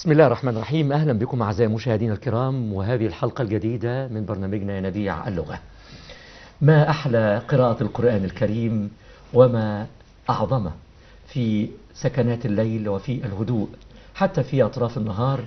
بسم الله الرحمن الرحيم. أهلا بكم أعزائي المشاهدين الكرام، وهذه الحلقة الجديدة من برنامجنا ينابيع اللغة. ما أحلى قراءة القرآن الكريم وما أعظمه في سكنات الليل وفي الهدوء حتى في أطراف النهار.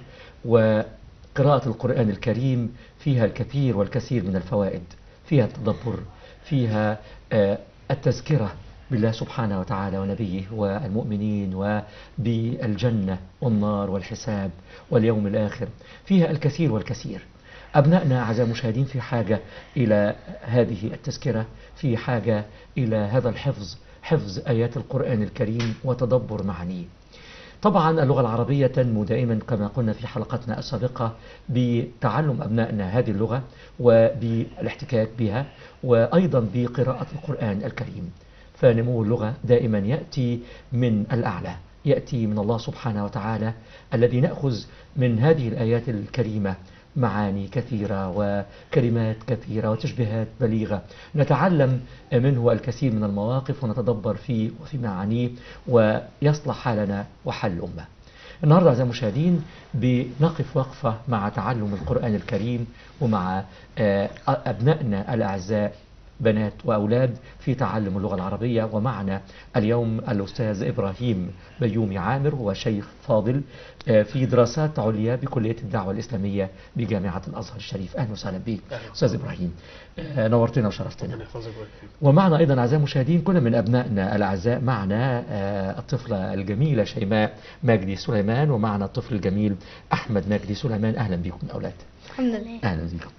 وقراءة القرآن الكريم فيها الكثير والكثير من الفوائد، فيها التدبر، فيها التذكرة بالله سبحانه وتعالى ونبيه والمؤمنين وبالجنة والنار والحساب واليوم الآخر، فيها الكثير والكثير. أبنائنا أعزائي المشاهدين في حاجة إلى هذه التذكرة، في حاجة إلى هذا الحفظ، حفظ آيات القرآن الكريم وتدبر معانيه. طبعا اللغة العربية تنمو دائما كما قلنا في حلقتنا السابقة بتعلم أبنائنا هذه اللغة وبالاحتكاك بها، وأيضا بقراءة القرآن الكريم. فنمو اللغة دائما يأتي من الأعلى، يأتي من الله سبحانه وتعالى الذي نأخذ من هذه الآيات الكريمة معاني كثيرة وكلمات كثيرة وتشبيهات بليغة، نتعلم منه الكثير من المواقف ونتدبر فيه وفي معانيه ويصلح حالنا وحال الأمة. النهاردة أعزائي المشاهدين بنقف وقفة مع تعلم القرآن الكريم ومع أبنائنا الأعزاء بنات وأولاد في تعلم اللغة العربية. ومعنا اليوم الأستاذ إبراهيم بيومي عامر، هو شيخ فاضل في دراسات عليا بكلية الدعوة الإسلامية بجامعة الأزهر الشريف. أهلا وسهلا بك أستاذ إبراهيم، نورتنا وشرفتنا. ومعنا أيضا أعزائي المشاهدين كل من أبنائنا الأعزاء، معنا الطفلة الجميلة شيماء مجدي سليمان، ومعنا الطفل الجميل أحمد مجدي سليمان. أهلا بكم أولاد. الحمد لله. أهلا بكم.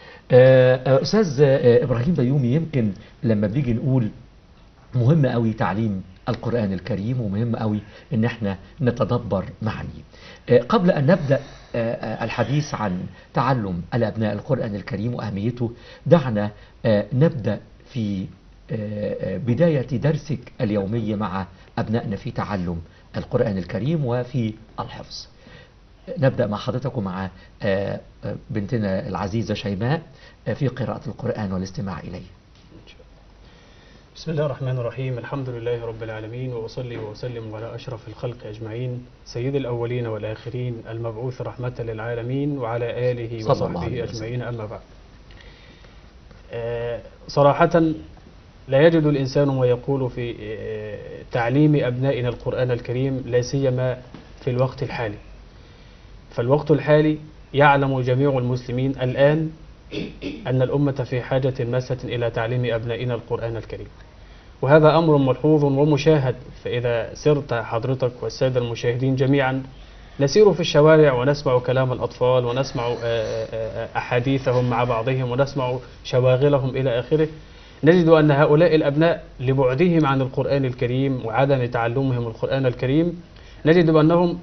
أستاذ إبراهيم بيومي، يمكن لما بنيجي نقول مهم قوي تعليم القرآن الكريم ومهم قوي إن احنا نتدبر معانيه. قبل أن نبدأ الحديث عن تعلم الأبناء القرآن الكريم وأهميته، دعنا نبدأ في بداية درسك اليومي مع أبنائنا في تعلم القرآن الكريم وفي الحفظ. نبدأ مع حضرتك ومع بنتنا العزيزة شيماء في قراءة القرآن والاستماع إليه. بسم الله الرحمن الرحيم. الحمد لله رب العالمين، وأصلي وأسلم على أشرف الخلق أجمعين، سيد الأولين والآخرين، المبعوث رحمة للعالمين، وعلى آله وصحبه أجمعين. أما بعد، صراحة لا يجد الإنسان ما يقول في تعليم أبنائنا القرآن الكريم، لا سيما في الوقت الحالي. فالوقت الحالي يعلم جميع المسلمين الآن أن الأمة في حاجة ماسة إلى تعليم أبنائنا القرآن الكريم، وهذا أمر ملحوظ ومشاهد. فإذا سرت حضرتك والسادة المشاهدين جميعا نسير في الشوارع ونسمع كلام الأطفال ونسمع أحاديثهم مع بعضهم ونسمع شواغلهم إلى آخره، نجد أن هؤلاء الأبناء لبعدهم عن القرآن الكريم وعدم تعلمهم القرآن الكريم، نجد أنهم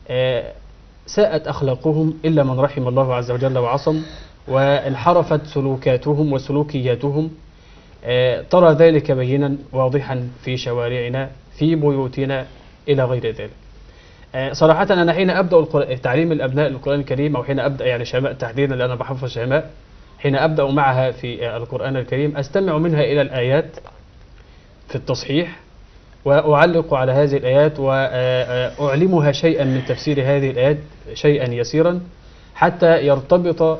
ساءت أخلاقهم إلا من رحم الله عز وجل وعصم، وانحرفت سلوكاتهم وسلوكياتهم. ترى ذلك بينا واضحا في شوارعنا، في بيوتنا، إلى غير ذلك. صراحة أنا حين أبدأ تعليم الأبناء القرآن الكريم، أو حين أبدأ يعني شيماء تحديدا لأن أنا بحفظ شيماء، حين أبدأ معها في القرآن الكريم أستمع منها إلى الآيات في التصحيح، وأعلق على هذه الآيات وأعلمها شيئا من تفسير هذه الآيات، شيئا يسيرا، حتى يرتبط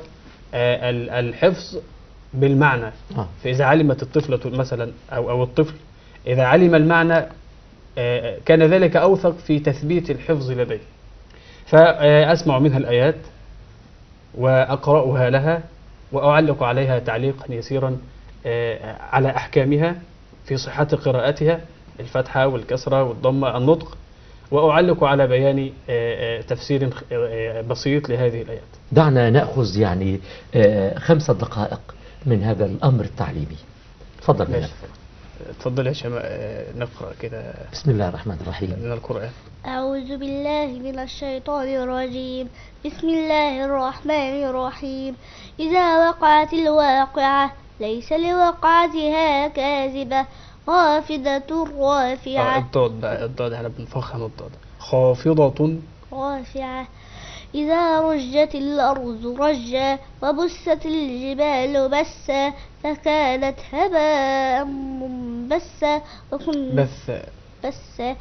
الحفظ بالمعنى. فإذا علمت الطفلة مثلا أو الطفل إذا علم المعنى كان ذلك أوثق في تثبيت الحفظ لديه. فأسمع منها الآيات وأقرأها لها وأعلق عليها تعليقا يسيرا على أحكامها في صحة قراءتها، الفتحة والكسرة والضمة، النطق، وأعلق على بيان تفسير بسيط لهذه الآيات. دعنا نأخذ يعني 5 دقائق من هذا الأمر التعليمي. تفضل ماشي. تفضل يا شيماء، نقرأ كده. بسم الله الرحمن الرحيم. من القرآن. أعوذ بالله من الشيطان الرجيم. بسم الله الرحمن الرحيم. إذا وقعت الواقعة ليس لوقعتها كاذبة خافضة رافعة. الضاد احنا بنفخم الضاد. خافضة رافعة. إذا رجت الأرض رجا وبست الجبال بسا فكانت هباء منبثا. بثا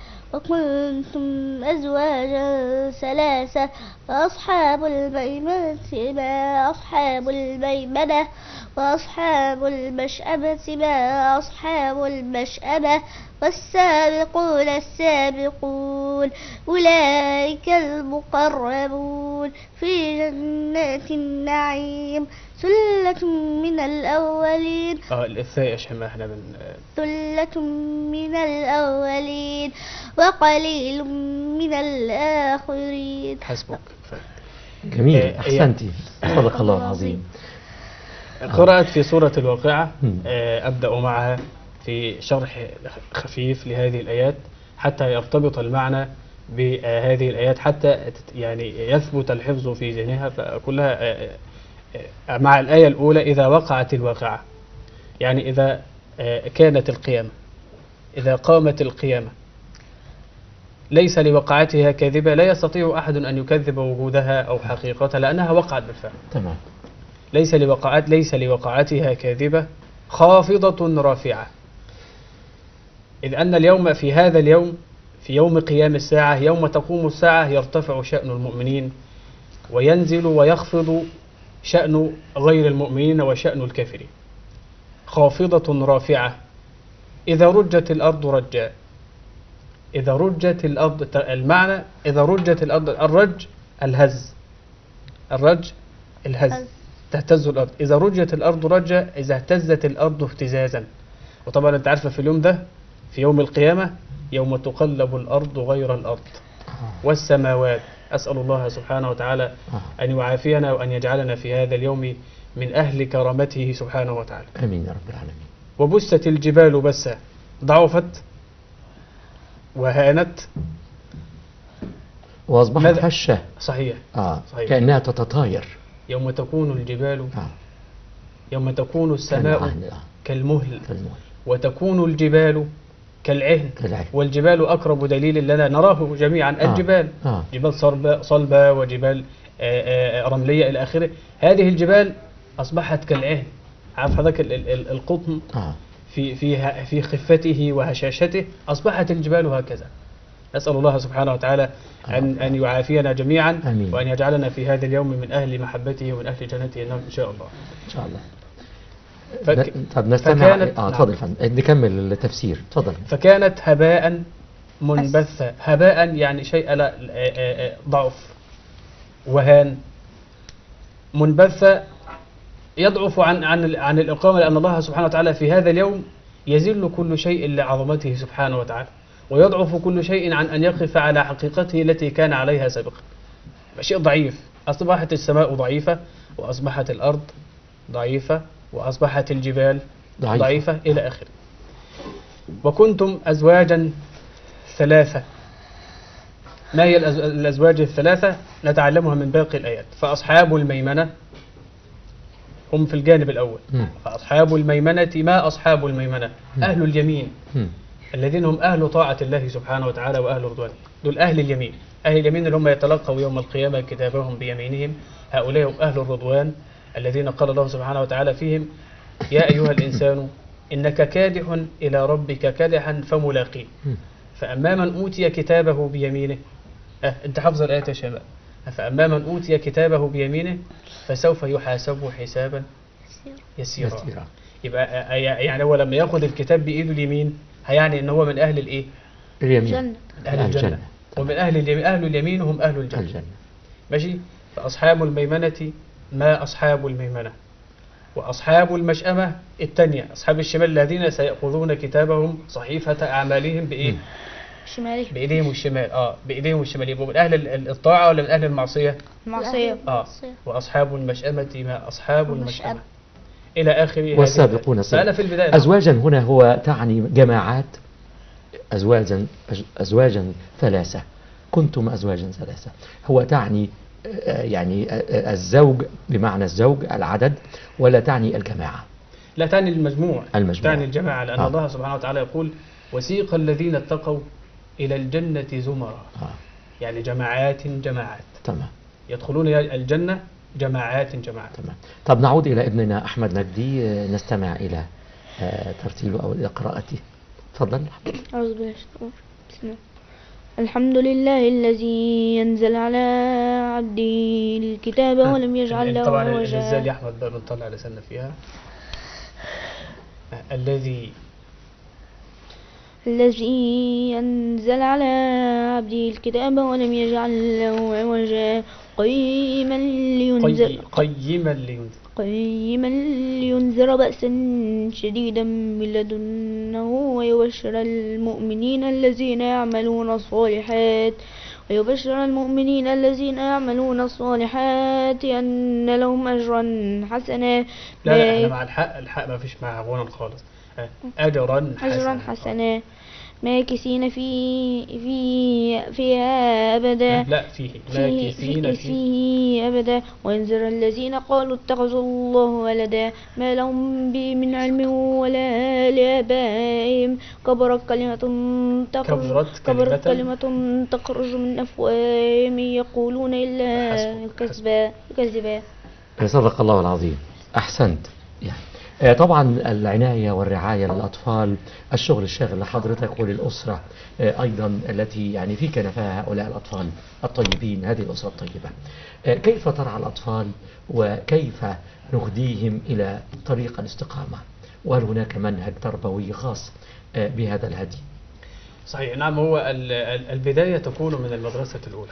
وكنتم أزواجا ثلاثة فأصحاب الميمنة ما أصحاب الميمنة وأصحاب المشأمة ما أصحاب المشأمة والسابقون السابقون أولئك المقربون في جنات النعيم ثلة من الأولين الثاء عشان ما احنا ثلة من الأولين وقليل من الآخرين. حسبك. جميل، أحسنتي، صدق الله العظيم. قرأت في سورة الواقعة، أبدأ معها في شرح خفيف لهذه الآيات حتى يرتبط المعنى بهذه الآيات، حتى يعني يثبت الحفظ في ذهنها. فكلها مع الآية الأولى إذا وقعت الواقعة، يعني إذا كانت القيامة، إذا قامت القيامة ليس لوقعتها كاذبة، لا يستطيع أحد أن يكذب وجودها أو حقيقتها لأنها وقعت بالفعل. تمام. ليس لوقعتها كاذبة خافضة رافعة، إذ أن اليوم في هذا اليوم، في يوم قيام الساعة، يوم تقوم الساعة، يرتفع شأن المؤمنين وينزل ويخفض شأن غير المؤمنين وشأن الكافرين. خافضة رافعة إذا رجت الأرض رجا. إذا رجت الأرض، المعنى إذا رجت الأرض، الرج الهز، الرج الهز، تهتز الأرض. إذا رجت الأرض رجا، إذا اهتزت الأرض اهتزازا. وطبعا أنت عارفة في اليوم ده، في يوم القيامة، يوم تقلب الأرض غير الأرض والسماوات. أسأل الله سبحانه وتعالى أن يعافينا وأن يجعلنا في هذا اليوم من أهل كرامته سبحانه وتعالى. آمين يا رب العالمين. وبست الجبال بسا، ضعفت وهانت وأصبحت هشة. صحيح. صحيح. كأنها تتطاير. يوم تكون الجبال يوم تكون السماء كالمهل وتكون الجبال كالعهن. والجبال أقرب دليل لنا نراه جميعا، الجبال جبال صلبة وجبال رملية إلى آخره. هذه الجبال أصبحت كالعهن. عارف حضرتك القطن في خفته وهشاشته، أصبحت الجبال هكذا. نسأل الله سبحانه وتعالى أن يعافينا جميعا. أمين. وأن يجعلنا في هذا اليوم من أهل محبته ومن أهل جنته إن شاء الله. إن شاء الله. طب نستمع. تفضل فندم، نكمل التفسير. تفضل. فكانت هباء منبثا. هباء يعني شيء لا ضعف وهان. منبثا يضعف عن الإقامة، لأن الله سبحانه وتعالى في هذا اليوم يذل كل شيء لعظمته سبحانه وتعالى، ويضعف كل شيء عن أن يقف على حقيقته التي كان عليها سابقا. شيء ضعيف. أصبحت السماء ضعيفة، وأصبحت الأرض ضعيفة، وأصبحت الجبال ضعيفة إلى آخره. وكنتم أزواجا ثلاثة. ما هي الأزواج الثلاثة؟ نتعلمها من باقي الآيات. فأصحاب الميمنة هم في الجانب الأول. فأصحاب الميمنة ما أصحاب الميمنة؟ أهل اليمين، الذين هم أهل طاعة الله سبحانه وتعالى وأهل رضوانه. دول أهل اليمين. أهل اليمين اللي هم يتلقوا يوم القيامة كتابهم بيمينهم. هؤلاء هم أهل الرضوان الذين قال الله سبحانه وتعالى فيهم: يا أيها الإنسان إنك كادح إلى ربك كادحا فملاقيه. فأما من أوتي كتابه بيمينه، أنت حافظ الآية يا شباب. فأما من أوتي كتابه بيمينه فسوف يحاسب حسابا يسيرا. يبقى يعني هو لما يأخذ الكتاب بإيده اليمين هيعني إن هو من أهل الإيه؟ اليمين. أهل الجنة. ومن أهل اليمين، أهل اليمين هم أهل الجنة. ماشي. فأصحاب الميمنة ما أصحاب الميمنة. وأصحاب المشأمة الثانية، أصحاب الشمال الذين سيأخذون كتابهم صحيفة أعمالهم بإيه؟ شمالهم. بإيديهم الشمال. بإيديهم الشمال. يبقوا من أهل الطاعة ولا من أهل المعصية؟ المعصية. وأصحاب المشأمة ما أصحاب المشأمة إلى آخره. والسابقون فأنا في البداية أزواجا هنا هو تعني جماعات، أزواجا ثلاثة. كنتم أزواجا ثلاثة، هو تعني يعني الزوج بمعنى الزوج العدد، ولا تعني الجماعة؟ لا، تعني المجموع. تعني الجماعة، لأن الله سبحانه وتعالى يقول: وسيق الذين اتقوا إلى الجنة زمرا. يعني جماعات. تمام. يدخلون الجنة جماعات. تمام. طب نعود إلى ابننا أحمد نجدي، نستمع إلى ترتيله أو إلى قراءته. تفضل. أعوذ بالله من الشيطان الرجيم. بسم الله. الحمد لله الذي أنزل على عبده الكتاب ولم يجعل له طبعا عوجا. الإنزال يا أحمد بقى بنطلع لساننا فيها. الذي أنزل على عبده الكتاب ولم يجعل له عوجا قيما لينذر بأسا شديدا من لدنه ويبشر المؤمنين الذين يعملون الصالحات أن لهم أجرا حسنا. لا أنا مع الحق ما فيش معها غنى خالص. أجرا حسنا ماكثين فيها أبدا. لا ماكثين فيه أبدا. وينذر الذين قالوا اتخذوا الله ولدا ما لهم به من علم ولا لآبائهم. كبرت كلمة تخرج من أفواههم يقولون إلا كذبا. صدق الله العظيم. أحسنت. يعني طبعا العناية والرعاية للأطفال الشغل الشاغل لحضرتك وللأسرة أيضا التي يعني في كنفها هؤلاء الأطفال الطيبين، هذه الأسرة الطيبة. كيف ترعى الأطفال وكيف نهديهم إلى طريق الاستقامة، وهل هناك منهج تربوي خاص بهذا الهدي؟ صحيح، نعم. هو البداية تكون من المدرسة الأولى.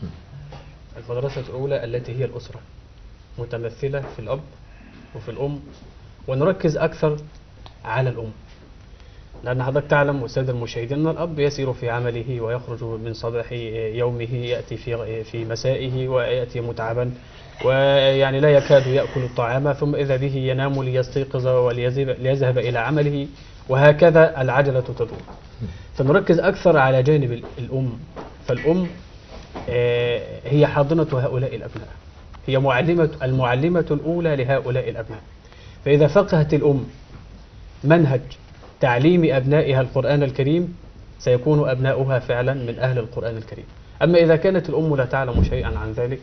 المدرسة الأولى التي هي الأسرة، متمثلة في الأب وفي الأم، ونركز أكثر على الأم، لأن حضرتك تعلم والسادة المشاهدين أن الأب يسير في عمله ويخرج من صباح يومه، يأتي في مسائه ويأتي متعبا، ويعني لا يكاد يأكل الطعام، ثم إذا به ينام ليستيقظ وليذهب إلى عمله، وهكذا العجلة تدور. فنركز أكثر على جانب الأم. فالأم هي حاضنة هؤلاء الأبناء، هي المعلمة الأولى لهؤلاء الأبناء. فإذا فقهت الأم منهج تعليم أبنائها القرآن الكريم سيكون أبناؤها فعلا من أهل القرآن الكريم. أما إذا كانت الأم لا تعلم شيئا عن ذلك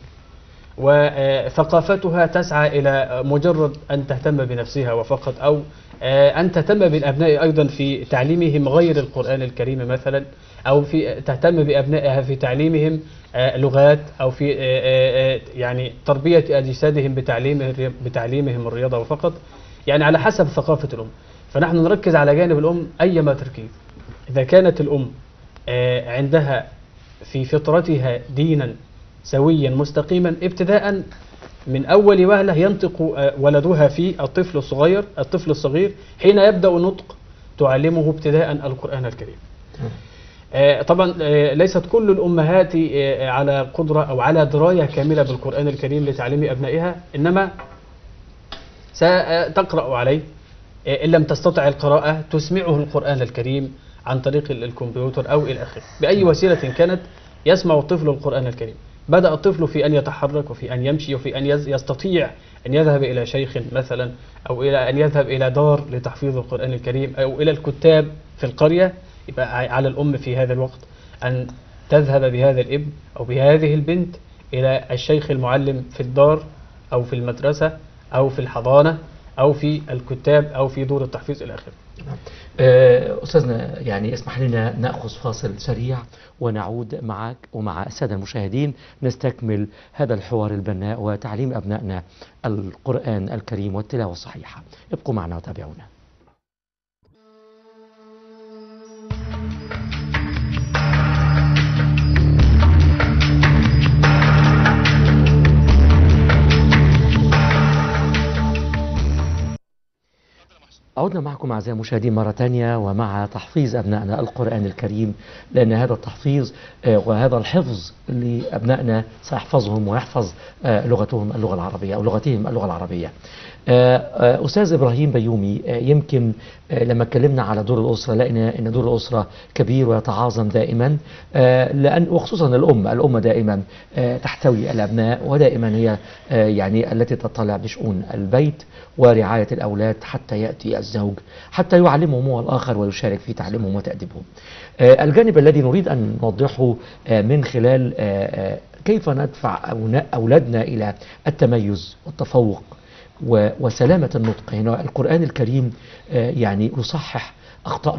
وثقافتها تسعى إلى مجرد أن تهتم بنفسها وفقط، أو أن تهتم بالأبناء أيضا في تعليمهم غير القرآن الكريم مثلا، أو تهتم بأبنائها في تعليمهم لغات، أو في يعني تربية أجسادهم بتعليمهم الرياضة وفقط، يعني على حسب ثقافة الأم. فنحن نركز على جانب الأم أيما تركيز. إذا كانت الأم عندها في فطرتها دينا سويا مستقيما، ابتداء من أول وهلة ينطق ولدها في الطفل الصغير حين يبدأ نطق تعلمه ابتداء القرآن الكريم. طبعا ليست كل الأمهات على قدرة أو على دراية كاملة بالقرآن الكريم لتعليم أبنائها، إنما ستقرأ عليه، إن لم تستطع القراءة تسمعه القرآن الكريم عن طريق الكمبيوتر أو إلى آخره. بأي وسيلة كانت يسمع الطفل القرآن الكريم. بدأ الطفل في أن يتحرك وفي أن يمشي وفي أن يستطيع أن يذهب إلى شيخ مثلا، أو إلى أن يذهب إلى دار لتحفيظ القرآن الكريم، أو إلى الكتاب في القرية. يبقى على الأم في هذا الوقت أن تذهب بهذا الابن أو بهذه البنت إلى الشيخ المعلم في الدار أو في المدرسة أو في الحضانة أو في الكتاب أو في دور التحفيظ إلى آخره. أستاذنا يعني اسمح لنا نأخذ فاصل سريع ونعود معك ومع السادة المشاهدين نستكمل هذا الحوار البناء وتعليم أبنائنا القرآن الكريم والتلاوة الصحيحة. ابقوا معنا وتابعونا. عودنا معكم أعزائي المشاهدين مرة ثانية ومع تحفيظ أبنائنا القرآن الكريم، لأن هذا التحفيظ وهذا الحفظ لأبنائنا سيحفظهم ويحفظ لغتهم اللغة العربية أو لغتهم اللغة العربية. أستاذ إبراهيم بيومي، يمكن لما اتكلمنا على دور الأسرة لقينا أن دور الأسرة كبير ويتعاظم دائما، لأن وخصوصا الأم دائما تحتوي الأبناء، ودائما هي يعني التي تطلع بشؤون البيت ورعاية الأولاد حتى يأتي الزوج حتى يعلمهم هو الآخر ويشارك في تعليمهم وتأديبهم. الجانب الذي نريد أن نوضحه من خلال كيف ندفع أولادنا إلى التميز والتفوق وسلامة النطق. هنا القرآن الكريم يعني يصحح أخطائنا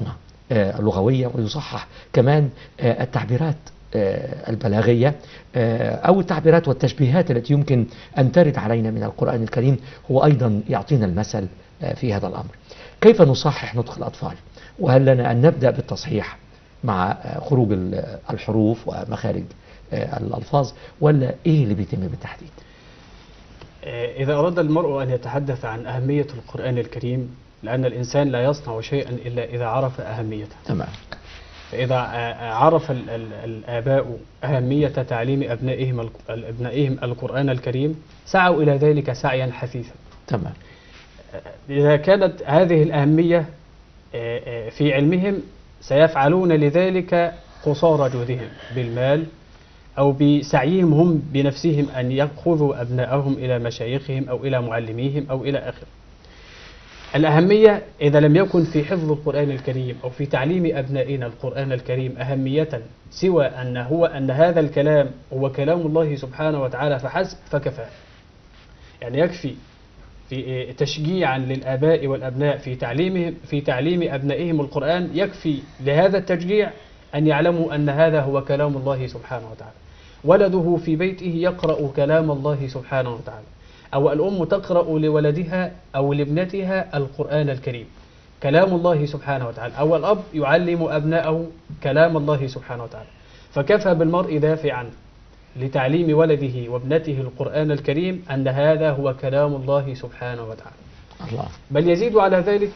اللغوية، ويصحح كمان التعبيرات البلاغية أو التعبيرات والتشبيهات التي يمكن أن ترد علينا من القرآن الكريم، هو أيضا يعطينا المثل في هذا الأمر. كيف نصحح نطق الأطفال؟ وهل لنا أن نبدأ بالتصحيح مع خروج الحروف ومخارج الألفاظ، ولا إيه اللي بيتم بالتحديد؟ إذا أراد المرء أن يتحدث عن أهمية القرآن الكريم، لأن الإنسان لا يصنع شيئا إلا إذا عرف أهميته. تمام. فإذا عرف الآباء أهمية تعليم أبنائهم القرآن الكريم سعوا إلى ذلك سعيا حثيثا. تمام. إذا كانت هذه الأهمية في علمهم سيفعلون لذلك قصارى جهدهم بالمال أو بسعيهم هم بنفسهم أن يأخذوا أبنائهم إلى مشايخهم أو إلى معلميهم أو إلى آخره. الأهمية إذا لم يكن في حفظ القرآن الكريم أو في تعليم أبنائنا القرآن الكريم أهمية سوى أن هذا الكلام هو كلام الله سبحانه وتعالى فحسب فكفى. يعني يكفي في تشجيعا للآباء والأبناء في تعليم أبنائهم القرآن، يكفي لهذا التشجيع أن يعلموا أن هذا هو كلام الله سبحانه وتعالى. ولده في بيته يقرأ كلام الله سبحانه وتعالى، أو الأم تقرأ لولدها أو لابنتها القرآن الكريم كلام الله سبحانه وتعالى، أو الأب يعلم أبنائه كلام الله سبحانه وتعالى. فكفى بالمرء دافعا لتعليم ولده وابنته القرآن الكريم أن هذا هو كلام الله سبحانه وتعالى. الله. بل يزيد على ذلك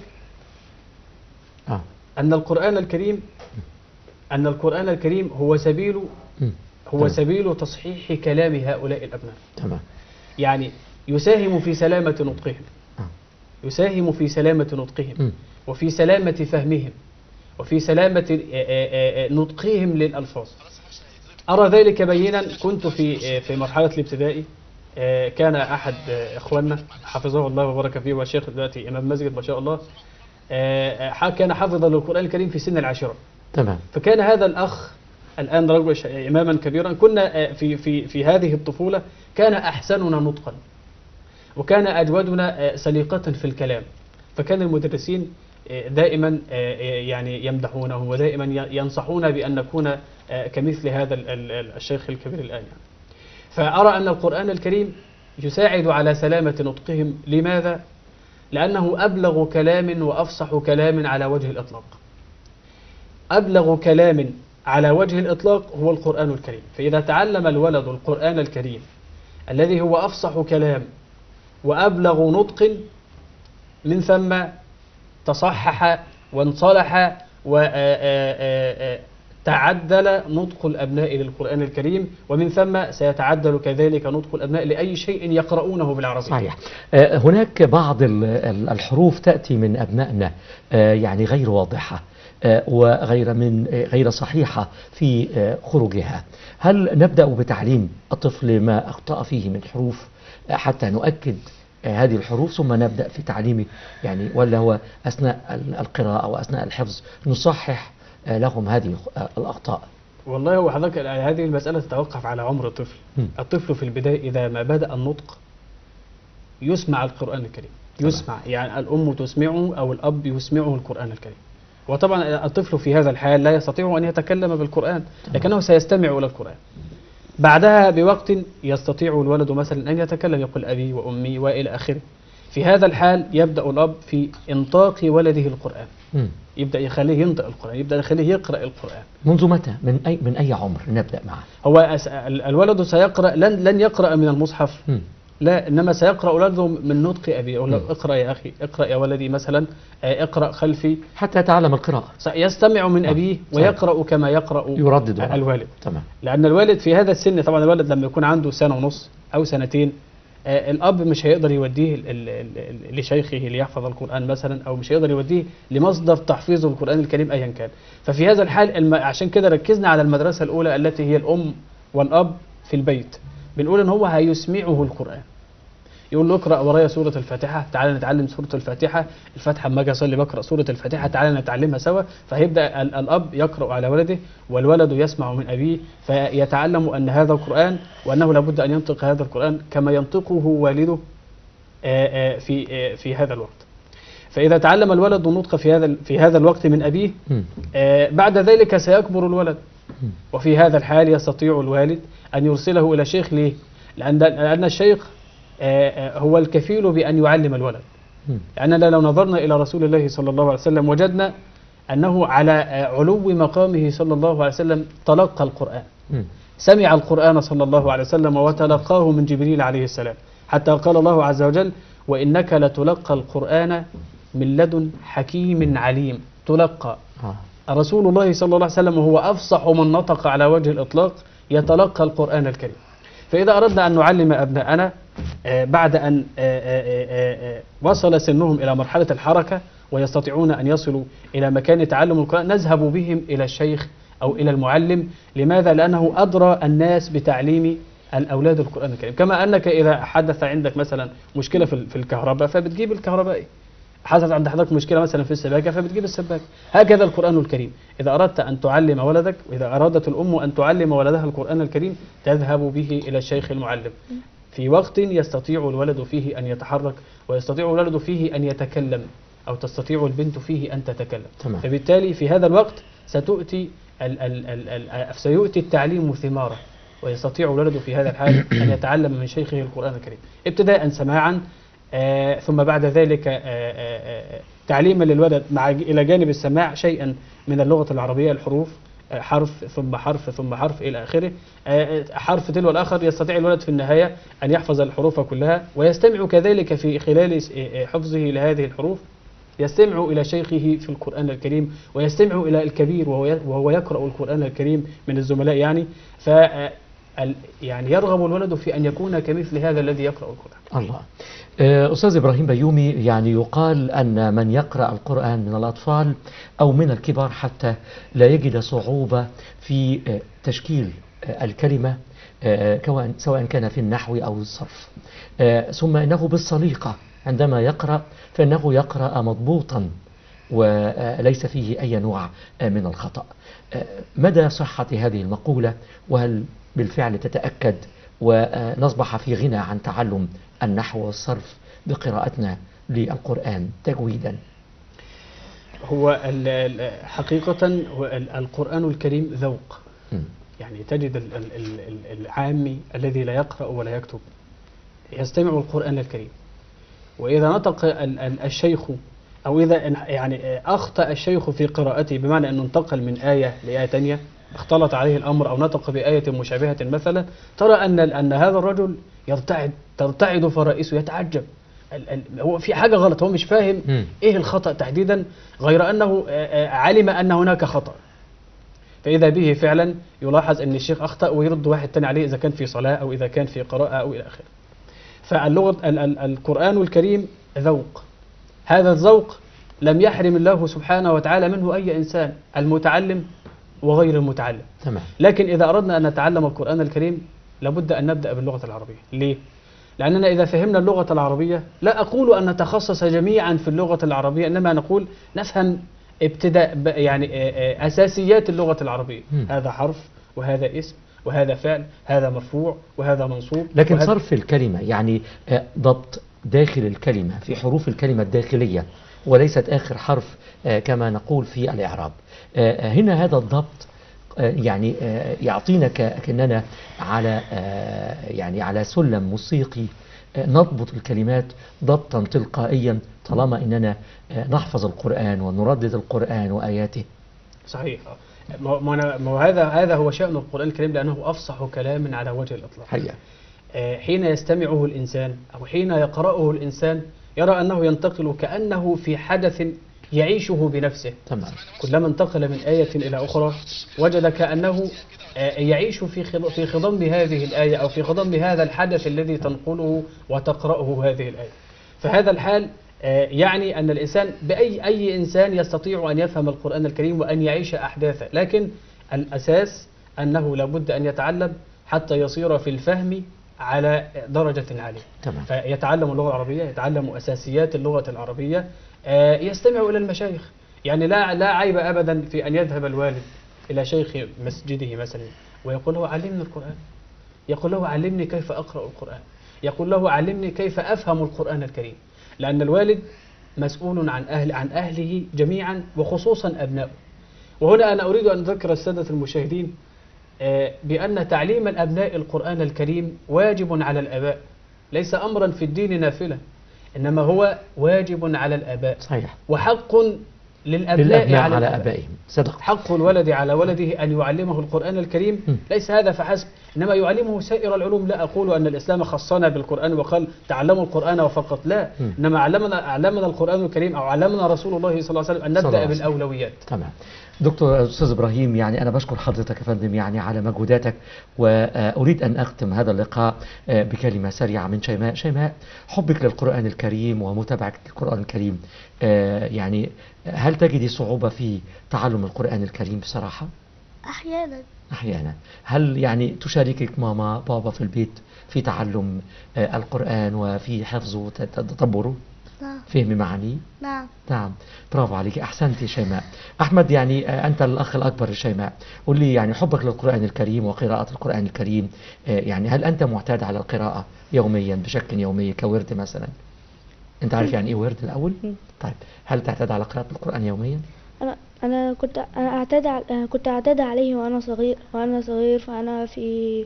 أن القرآن الكريم هو سبيل تصحيح كلام هؤلاء الأبناء. تمام. يعني يساهم في سلامة نطقهم، يساهم في سلامة نطقهم وفي سلامة فهمهم وفي سلامة نطقهم للألفاظ. أرى ذلك بينا. كنت في مرحلة الابتدائي، كان أحد إخواننا حفظه الله وبارك فيه والشيخ دلوقتي إمام مسجد ما شاء الله، كان حافظا للقرآن الكريم في سن العاشرة. تمام. فكان هذا الأخ الآن رجل إماما كبيرا، كنا في هذه الطفولة كان أحسننا نطقا وكان أجودنا سليقة في الكلام، فكان المدرسين دائما يعني يمدحونه ودائما ينصحون بأن نكون كمثل هذا الشيخ الكبير الآن يعني. فأرى أن القرآن الكريم يساعد على سلامة نطقهم. لماذا؟ لأنه أبلغ كلام وأفصح كلام على وجه الإطلاق. أبلغ كلام على وجه الإطلاق هو القرآن الكريم. فإذا تعلم الولد القرآن الكريم الذي هو أفصح كلام وأبلغ نطق، من ثم تصحح وانصلح وتعدل نطق الأبناء للقرآن الكريم، ومن ثم سيتعدل كذلك نطق الأبناء لأي شيء يقرؤونه بالعربية. صحيح. هناك بعض الحروف تأتي من أبنائنا يعني غير واضحة غير صحيحة في خروجها. هل نبدأ بتعليم الطفل ما أخطأ فيه من حروف حتى نؤكد هذه الحروف ثم نبدأ في تعليمه يعني، ولا هو أثناء القراءة وأثناء الحفظ نصحح لهم هذه الأخطاء؟ والله هو حضرتك هذه المسألة تتوقف على عمر الطفل. الطفل في البداية إذا ما بدأ النطق يسمع القرآن الكريم، يسمع يعني الأم تسمعه أو الأب يسمعه القرآن الكريم. وطبعا الطفل في هذا الحال لا يستطيع أن يتكلم بالقرآن، لكنه سيستمع إلى القرآن. بعدها بوقت يستطيع الولد مثلا أن يتكلم، يقول أبي وأمي وإلى آخره. في هذا الحال يبدأ الأب في إنطاق ولده القرآن، يبدأ يخليه ينطق القرآن، يبدأ يخليه يقرأ القرآن. منذ متى؟ من أي عمر نبدأ معه؟ هو الولد سيقرأ، لن يقرأ من المصحف، لا، إنما سيقرأ ولده من نطق أبي. أقول له اقرأ يا أخي، اقرأ يا ولدي مثلا، اقرأ خلفي، حتى يتعلم القراءة. يستمع من أبيه ويقرأ كما يقرأ يردد الوالد. تمام. لأن الوالد في هذا السن، طبعا الولد لما يكون عنده سنة ونص أو سنتين، الأب مش هيقدر يوديه لشيخه ليحفظ القرآن مثلا، أو مش هيقدر يوديه لمصدر تحفيظ القرآن الكريم أيا كان. ففي هذا الحال عشان كده ركزنا على المدرسة الأولى التي هي الأم والأب في البيت. بنقول إن هو هيسمعه القرآن، يقول له اقرأ ورايا سورة الفاتحة، تعالى نتعلم سورة الفاتحة. الفاتحة اما اجي اصلي بقرأ سورة الفاتحة، تعالى نتعلمها سوا. فهيبدأ الأب يقرأ على ولده والولد يسمع من أبيه، فيتعلم أن هذا القرآن وأنه لابد أن ينطق هذا القرآن كما ينطقه والده في هذا الوقت. فإذا تعلم الولد النطق في هذا الوقت من أبيه، مم. بعد ذلك سيكبر الولد، مم. وفي هذا الحال يستطيع الوالد أن يرسله إلى شيخ. ليه؟ لأن الشيخ هو الكفيل بأن يعلم الولد. مم. لأننا لو نظرنا إلى رسول الله صلى الله عليه وسلم وجدنا أنه على علو مقامه صلى الله عليه وسلم تلقى القرآن، مم. سمع القرآن صلى الله عليه وسلم وتلقاه من جبريل عليه السلام، حتى قال الله عز وجل: وإنك لتلقى القرآن من لدن حكيم عليم. تلقى رسول الله صلى الله عليه وسلم وهو أفصح من نطق على وجه الإطلاق يتلقى القرآن الكريم. فإذا أردنا أن نعلم أبناءنا بعد أن وصل سنهم إلى مرحلة الحركة ويستطيعون أن يصلوا إلى مكان تعلم القرآن، نذهب بهم إلى الشيخ أو إلى المعلم. لماذا؟ لأنه أدرى الناس بتعليم الأولاد القرآن الكريم. كما أنك إذا حدث عندك مثلا مشكلة في الكهرباء فبتجيب الكهربائي، حدث عند حضرتك مشكلة مثلا في السباكة فبتجيب السباك. هكذا القرآن الكريم، إذا أردت أن تعلم ولدك، وإذا أرادت الأم أن تعلم ولدها القرآن الكريم، تذهب به إلى الشيخ المعلم في وقت يستطيع الولد فيه أن يتحرك، ويستطيع الولد فيه أن يتكلم، أو تستطيع البنت فيه أن تتكلم. تمام. فبالتالي في هذا الوقت سيؤتي التعليم ثماره، ويستطيع الولد في هذا الحال أن يتعلم من شيخه القرآن الكريم ابتداء سماعا، ثم بعد ذلك تعليما للولد إلى جانب السماع شيئا من اللغة العربية، الحروف، حرف ثم حرف ثم حرف إلى آخره، حرف تلو الآخر. يستطيع الولد في النهاية أن يحفظ الحروف كلها، ويستمع كذلك في خلال حفظه لهذه الحروف، يستمع إلى شيخه في القرآن الكريم، ويستمع إلى الكبير وهو يقرأ القرآن الكريم من الزملاء يعني يرغب الولد في أن يكون كمثل هذا الذي يقرأ القرآن. الله. أستاذ إبراهيم بيومي، يعني يقال أن من يقرأ القرآن من الأطفال أو من الكبار حتى لا يجد صعوبة في تشكيل الكلمة، سواء كان في النحو أو الصرف، ثم إنه بالسليقة عندما يقرأ فإنه يقرأ مضبوطا وليس فيه أي نوع من الخطأ. مدى صحة هذه المقولة، وهل بالفعل تتأكد ونصبح في غنى عن تعلم النحو والصرف بقراءتنا للقرآن تجويدا؟ هو حقيقة القرآن الكريم ذوق. يعني تجد العامي الذي لا يقرأ ولا يكتب يستمع القرآن الكريم، وإذا نطق الشيخ أو إذا يعني أخطأ الشيخ في قراءته، بمعنى أنه انتقل من آية لآية تانية، اختلط عليه الأمر أو نطق بآية مشابهة مثلا، ترى أن هذا الرجل ترتعد فرائسه، يتعجب، هو في حاجة غلط، هو مش فاهم إيه الخطأ تحديدا، غير أنه علم أن هناك خطأ. فإذا به فعلا يلاحظ أن الشيخ أخطأ ويرد واحد تاني عليه، إذا كان في صلاة أو إذا كان في قراءة أو إلى آخره. فاللغة القرآن الكريم ذوق، هذا الذوق لم يحرم الله سبحانه وتعالى منه أي إنسان، المتعلم وغير المتعلم. تمام. لكن إذا أردنا أن نتعلم القرآن الكريم لابد أن نبدأ باللغة العربية. ليه؟ لأننا إذا فهمنا اللغة العربية، لا أقول أن نتخصص جميعا في اللغة العربية، إنما نقول نفهم ابتداء يعني أساسيات اللغة العربية. هذا حرف، وهذا اسم، وهذا فعل، هذا مرفوع، وهذا منصوب. لكن صرف الكلمة، يعني ضبط داخل الكلمة في حروف الكلمة الداخلية وليست آخر حرف كما نقول في الإعراب. هنا هذا الضبط يعني يعطينا كأننا على سلم موسيقي نضبط الكلمات ضبطا تلقائيا، طالما إننا نحفظ القرآن ونردد القرآن وآياته. صحيح. هذا هو شأن القرآن الكريم، لأنه أفصح كلام على وجه الإطلاق. حقيقة. حين يستمعه الإنسان أو حين يقرأه الإنسان يرى أنه ينتقل كأنه في حدث يعيشه بنفسه. تمام. كلما انتقل من آية إلى أخرى وجد كأنه يعيش في خضم هذه الآية أو في خضم هذا الحدث الذي تنقله وتقرأه هذه الآية. فهذا الحال يعني أن الإنسان أي إنسان يستطيع أن يفهم القرآن الكريم وأن يعيش أحداثه، لكن الأساس أنه لابد أن يتعلم حتى يصير في الفهم على درجة عالية. تمام. فيتعلم اللغة العربية، يتعلم أساسيات اللغة العربية، يستمع إلى المشايخ. يعني لا عيب أبدا في أن يذهب الوالد إلى شيخ مسجده مثلا ويقول له علمني القرآن، يقول له علمني كيف أقرأ القرآن، يقول له علمني كيف أفهم القرآن الكريم. لأن الوالد مسؤول عن أهله جميعا وخصوصا أبنائه. وهنا أنا أريد أن أذكر السادة المشاهدين بأن تعليم الأبناء القرآن الكريم واجب على الآباء، ليس أمرا في الدين نافلة، إنما هو واجب على الآباء. صحيح. وحق للأبناء على أبائهم. صدق. حق الولد على ولده أن يعلمه القرآن الكريم، ليس هذا فحسب، إنما يعلمه سائر العلوم. لا أقول أن الإسلام خصنا بالقرآن وقال تعلموا القرآن وفقط، لا، إنما علمنا القرآن الكريم، أو علمنا رسول الله صلى الله عليه وسلم أن نبدأ بالأولويات. تمام. دكتور أستاذ إبراهيم، يعني أنا بشكر حضرتك يا فندم يعني على مجهوداتك، وأريد أن أختم هذا اللقاء بكلمة سريعة من شيماء. شيماء، حبك للقرآن الكريم ومتابعتك للقرآن الكريم، يعني هل تجدي صعوبة في تعلم القرآن الكريم بصراحة؟ أحيانا. هل يعني تشاركك ماما بابا في البيت في تعلم القرآن وفي حفظه وتدبره؟ نعم. فهم معانيه؟ نعم. برافو عليك، أحسنتي شيماء. أحمد، يعني أنت الأخ الأكبر لشيماء، قل لي يعني حبك للقرآن الكريم وقراءة القرآن الكريم، يعني هل أنت معتاد على القراءة يوميا بشكل يومي كورد مثلا؟ أنت عارف يعني إيه ورد الأول؟ طيب، هل تعتاد على قراءة القرآن يوميا؟ أنا كنت أعتاد عليه وأنا صغير، فأنا في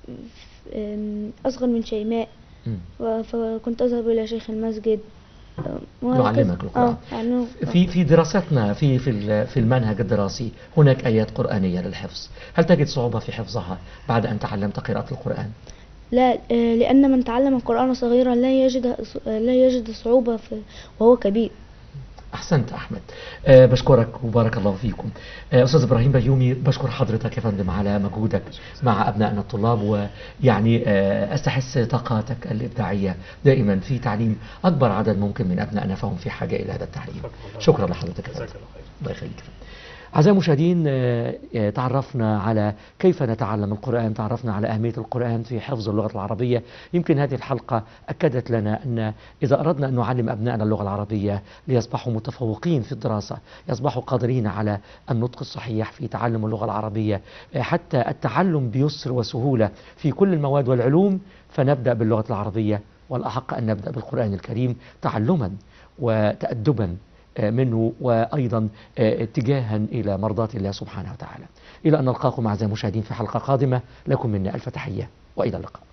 أصغر من شيماء، فكنت أذهب إلى شيخ المسجد يعلمك القرآن. في دراستنا في المنهج الدراسي هناك آيات قرآنية للحفظ، هل تجد صعوبة في حفظها بعد أن تعلمت قراءة القرآن؟ لا، لأن من تعلم القرآن صغيرا لا يجد صعوبة وهو كبير. أحسنت أحمد. بشكرك وبارك الله فيكم. أستاذ إبراهيم بيومي، بشكر حضرتك يا فندم على مجهودك مع أبنائنا الطلاب، ويعني أستحس طاقاتك الإبداعية دائما في تعليم أكبر عدد ممكن من أبنائنا، فهم في حاجة إلى هذا التعليم. شكرا لحضرتك يا فندم. الله يخليك. أعزائي المشاهدين، تعرفنا على كيف نتعلم القرآن، تعرفنا على أهمية القرآن في حفظ اللغة العربية. يمكن هذه الحلقة أكدت لنا أن إذا أردنا أن نعلم أبنائنا اللغة العربية ليصبحوا متفوقين في الدراسة، يصبحوا قادرين على النطق الصحيح في تعلم اللغة العربية، حتى التعلم بيسر وسهولة في كل المواد والعلوم، فنبدأ باللغة العربية، والأحق أن نبدأ بالقرآن الكريم تعلما وتأدبا منه، وأيضا اتجاها إلى مرضاة الله سبحانه وتعالى. إلى أن نلقاكم أعزائي المشاهدين في حلقة قادمة، لكم منا ألف تحية وإلى اللقاء.